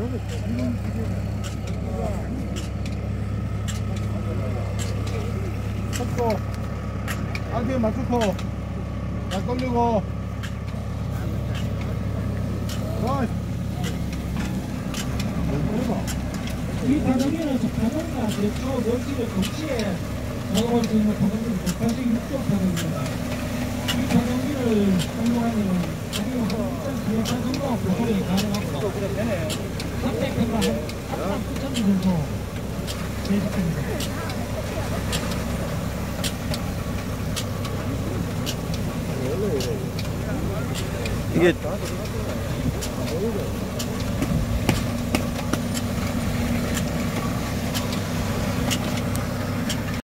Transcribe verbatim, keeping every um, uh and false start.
섞고 안에 맞추고 잘 돌리고 이 바닥에는 바닥과 대초 넓기를 동시에 작업할 수 있는 바닥은 백팔십육 종 바닥입니다. 이 바닥을 사용하면 자기가 일단 기획한 정도가 보존이 가능하고 삼백 평가 한 구천 정도 제작됩니다. 이게